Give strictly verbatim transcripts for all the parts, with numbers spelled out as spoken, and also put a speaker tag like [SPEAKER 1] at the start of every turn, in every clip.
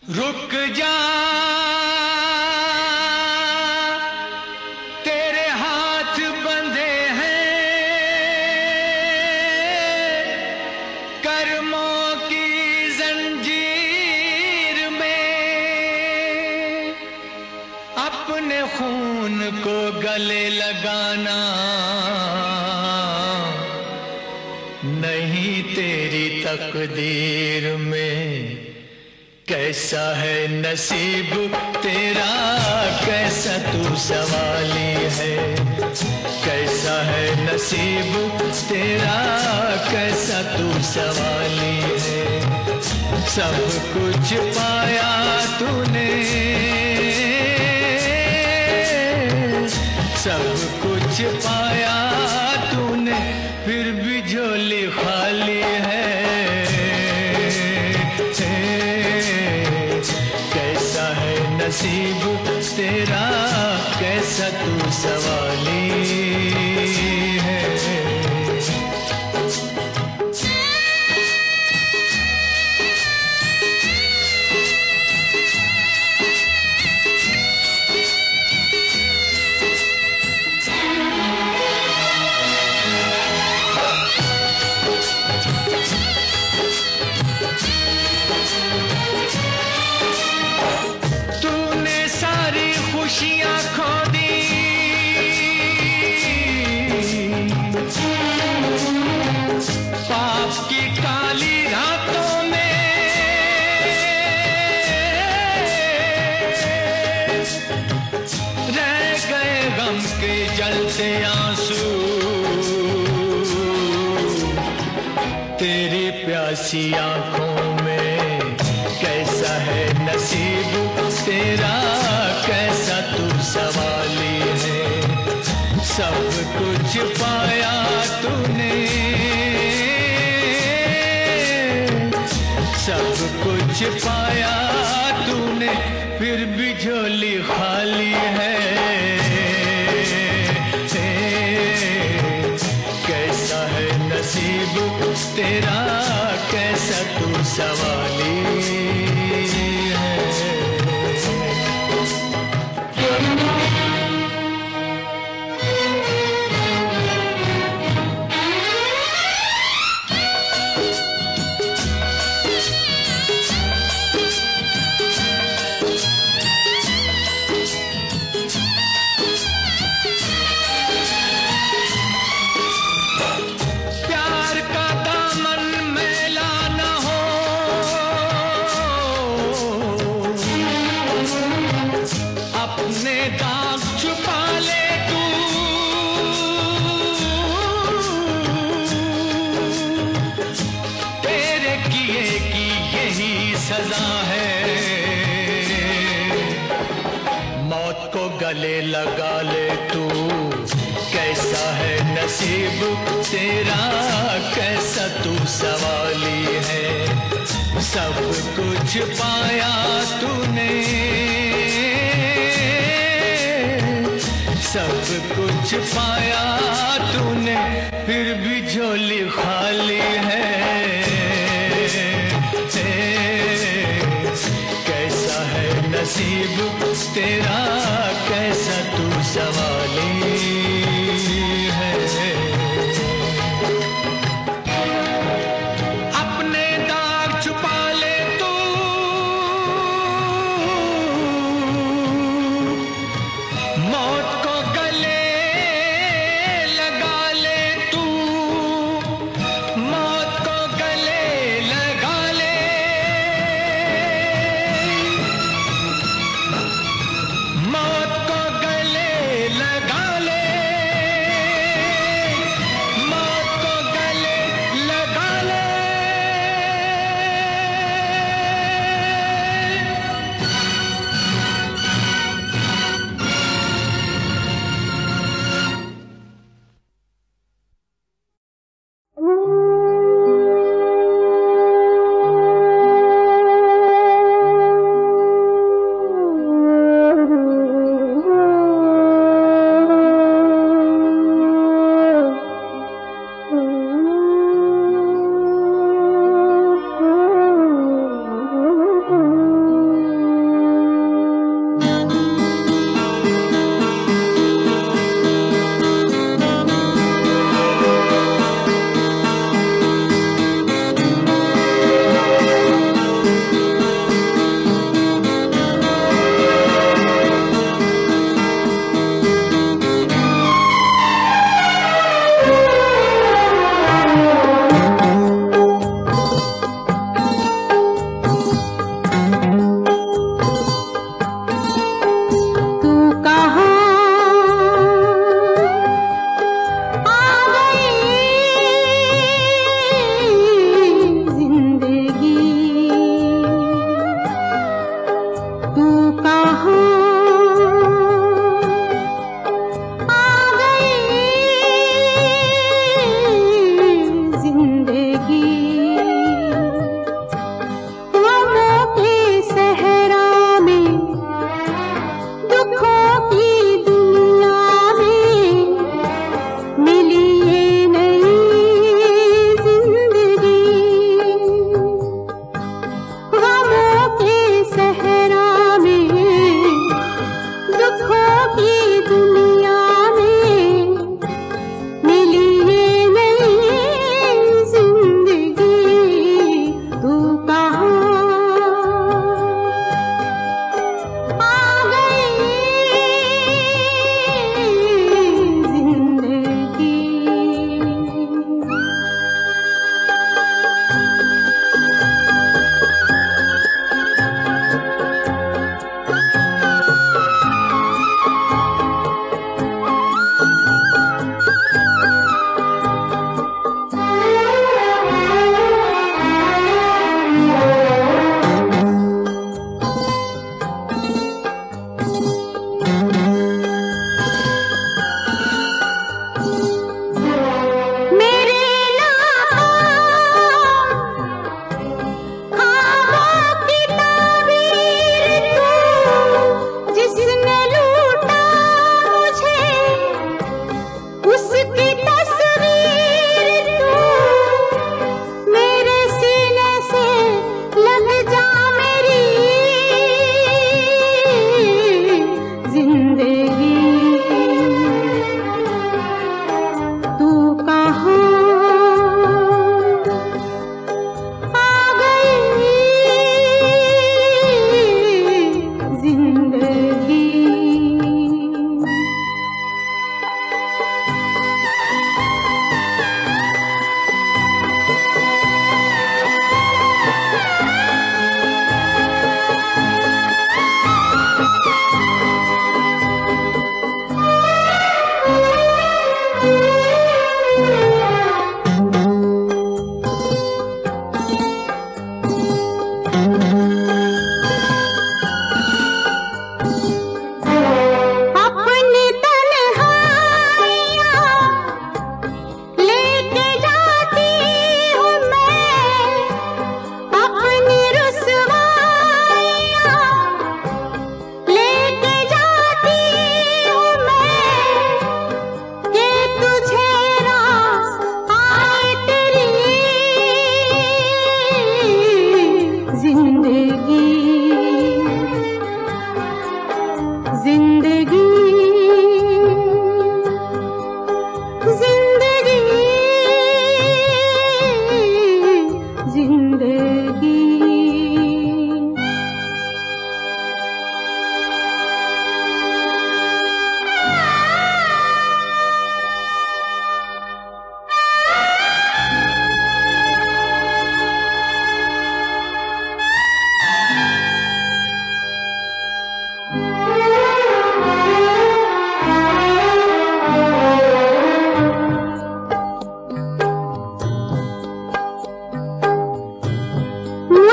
[SPEAKER 1] रुक जा तेरे हाथ बंधे हैं कर्मों की जंजीर में, अपने खून को गले लगाना नहीं तेरी तकदीर में। कैसा है नसीब तेरा कैसा तू सवाली है, कैसा है नसीब तेरा कैसा तू सवाली है। सब कुछ पाया तूने, सब कुछ पाया तूने, फिर भी झोली खाली है। नसीब तेरा कैसा तू सवाली है। खुशियां खो दी, पाप की काली रातों में रह गए गम के जलते आंसू। तेरी प्यासी आंखों में कैसा है नसीब तेरा कैसा तू सवाली है। सब कुछ पाया तूने, सब कुछ पाया तूने, फिर भी झोली खाली है। कैसा है नसीब तेरा कैसा तू सवाली है। अपने दाग छुपा ले तू, तेरे किए की यही सजा है। मौत को गले लगा ले तू, कैसा है नसीब तेरा कैसा तू सवाली है। सब कुछ पाया तूने, सब कुछ पाया तूने, फिर भी झोली खाली है। कैसा है नसीब तेरा कैसा तू सवाली है। अपने दाग छुपा ले तू, मौत को गले लगा ले तू, मौत को गले लगा ले। मौत को गले लगा ले,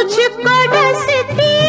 [SPEAKER 2] मुझको डसती